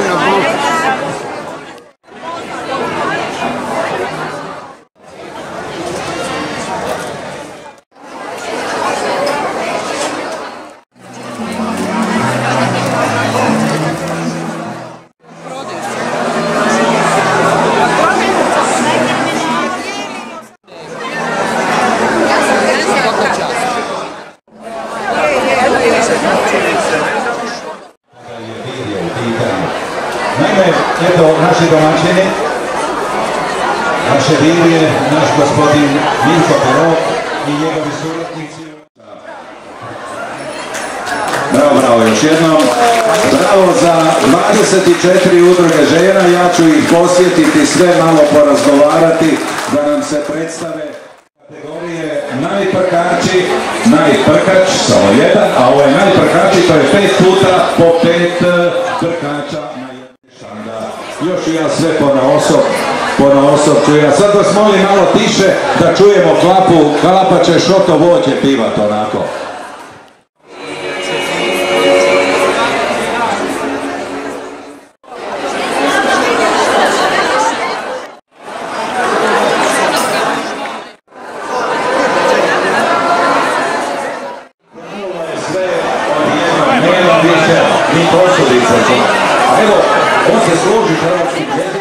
Naime, eto, naši domaćini, naše divlje, naš gospodin Mirko Perok i njegovi suradnici. Bravo, bravo, još jednom. Bravo za 24 udruge žena, ja ću ih posjetiti, sve malo porazgovarati, da nam se predstave kategorije najprkači, najprkač, samo jedan, a ovo je najprkači, to je 5 puta po 5 prkača na jedan šanda. Još i ja sve ponaosob ću ja. Sad vas molim malo tiše da čujemo klapu, klapa će šoto voće pivat onako. Ni posudica. Evo, on se služi hrvatskim jezikom.